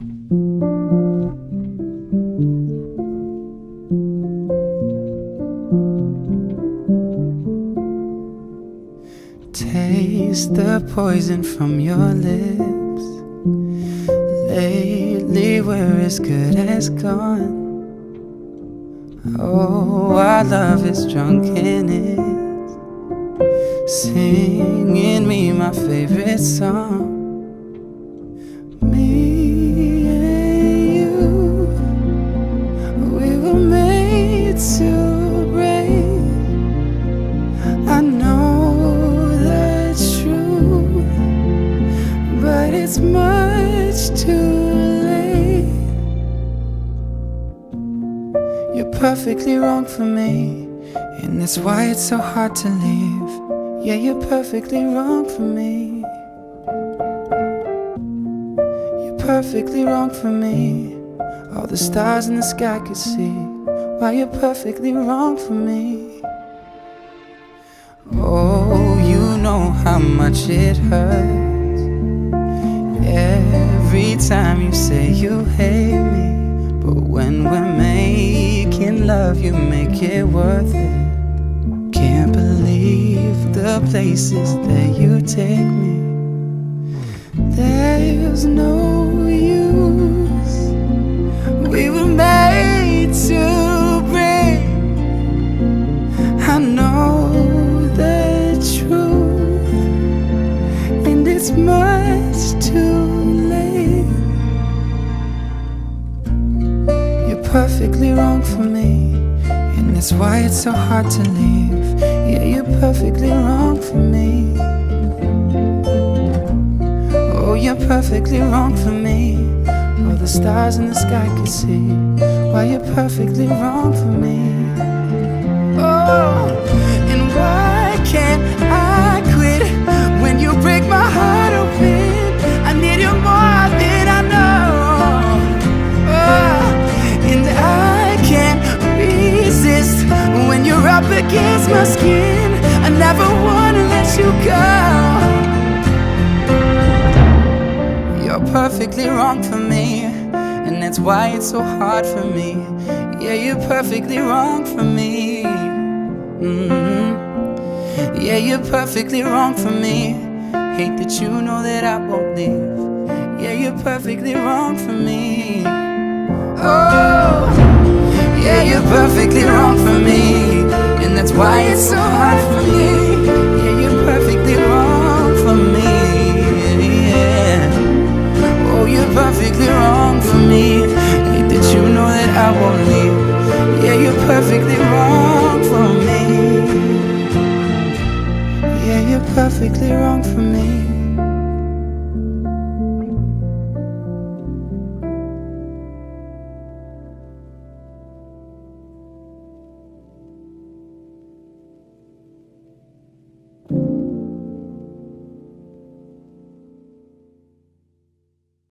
Taste the poison from your lips. Lately we're as good as gone. Oh, our love is drunken, it's singing me my favorite song. Me and you, we were made to break. I know that's true, but it's much too late. You're perfectly wrong for me, and that's why it's so hard to leave. Yeah, you're perfectly wrong for me. You're perfectly wrong for me. All the stars in the sky could see why you're perfectly wrong for me. Oh, you know how much it hurts every time you say you hate me. But when we're making love, you make it worth it. Can't believe the places that you take me. There's no use. We were made to break. I know the truth, and it's much too late. You're perfectly wrong for me, and that's why it's so hard to leave. Yeah, you're perfectly wrong for me. Oh, you're perfectly wrong for me. All the stars in the sky can see why you're perfectly wrong for me. Oh, and why can't I quit when you break my heart open? I need you more than I know. Oh, and I can't resist when you're up against my skin. I never wanna let you go. You're perfectly wrong for me, and that's why it's so hard for me. Yeah, you're perfectly wrong for me. Yeah, you're perfectly wrong for me. Hate that you know that I won't leave. Yeah, you're perfectly wrong for me. Oh, yeah, you're perfectly wrong for me, and that's why it's so hard for me. Yeah, you're perfectly wrong for me. Yeah. Oh, you're perfectly wrong for me. Hate that you know that I won't leave. Yeah, you're perfectly wrong for me. Yeah, you're perfectly wrong for me.